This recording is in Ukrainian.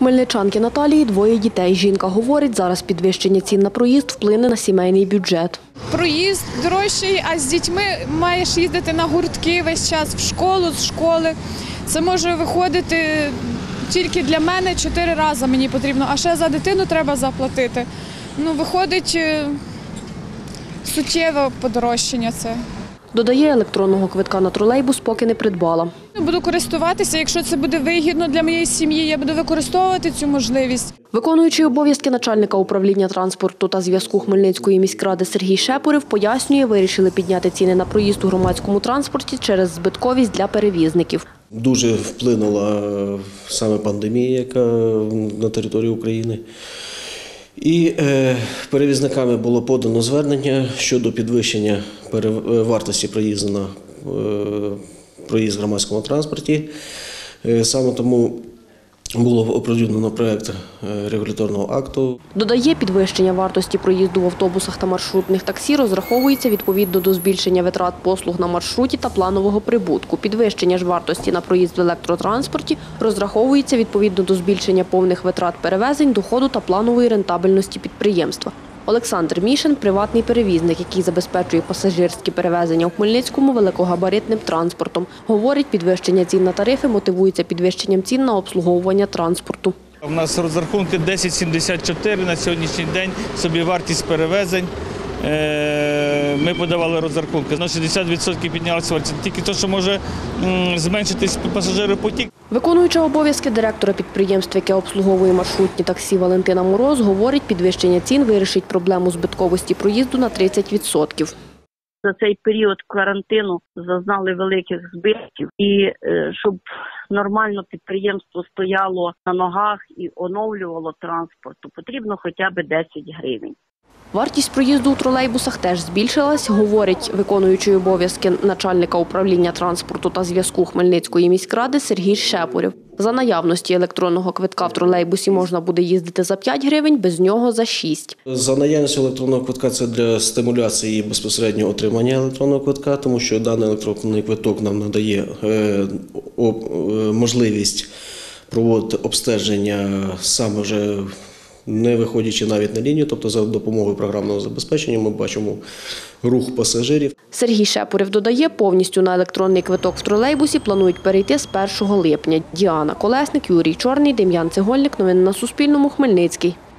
хмельничанки Наталії двоє дітей. Жінка говорить, зараз підвищення цін на проїзд вплине на сімейний бюджет. Проїзд дорожчий, а з дітьми маєш їздити на гуртки весь час, в школу, з школи. Це може виходити тільки для мене 4 рази мені потрібно, а ще за дитину треба заплатити. Виходить суттєве подорожчання це. Додає, електронного квитка на тролейбус поки не придбала. Буду користуватися, якщо це буде вигідно для моєї сім'ї, я буду використовувати цю можливість. Виконуючий обов'язки начальника управління транспорту та зв'язку Хмельницької міськради Сергій Шепурев пояснює, вирішили підняти ціни на проїзд у громадському транспорті через збитковість для перевізників. Дуже вплинула саме пандемія, яка на території України. І перевізниками було подано звернення щодо підвищення вартості проїзду на проїзд в громадському транспорті. Саме тому було оприлюднено проєкт регуляторного акту. Додає, підвищення вартості проїзду в автобусах та маршрутних таксі розраховується відповідно до збільшення витрат послуг на маршруті та планового прибутку. Підвищення ж вартості на проїзд в електротранспорті розраховується відповідно до збільшення повних витрат перевезень, доходу та планової рентабельності підприємства. Олександр Мішин – приватний перевізник, який забезпечує пасажирські перевезення у Хмельницькому великогабаритним транспортом. Говорить, підвищення цін на тарифи мотивується підвищенням цін на обслуговування транспорту. У нас розрахунки 10,74 на сьогоднішній день, собівартість перевезень. Ми подавали розрахунки. На 60% піднялася вартість. Тільки те, що може зменшитись пасажиропотік. Виконуюча обов'язки директора підприємства, яке обслуговує маршрутні таксі, Валентина Мороз, говорить, підвищення цін вирішить проблему збитковості проїзду на 30%. За цей період карантину зазнали великих збитків і щоб нормально підприємство стояло на ногах і оновлювало транспорт, то потрібно хоча б 10 гривень. Вартість проїзду у тролейбусах теж збільшилась, говорить виконуючий обов'язки начальника управління транспорту та зв'язку Хмельницької міськради Сергій Шепурев. За наявності електронного квитка в тролейбусі можна буде їздити за 5 гривень, без нього за 6. За наявністю електронного квитка це для стимуляції безпосередньо отримання електронного квитка, тому що даний електронний квиток нам надає можливість проводити обстеження саме вже не виходячи навіть на лінію, тобто за допомогою програмного забезпечення ми бачимо рух пасажирів. Сергій Шепурев додає, повністю на електронний квиток в тролейбусі планують перейти з 1 липня. Діана Колесник, Юрій Чорний, Дем'ян Цегольник. Новини на Суспільному. Хмельницький.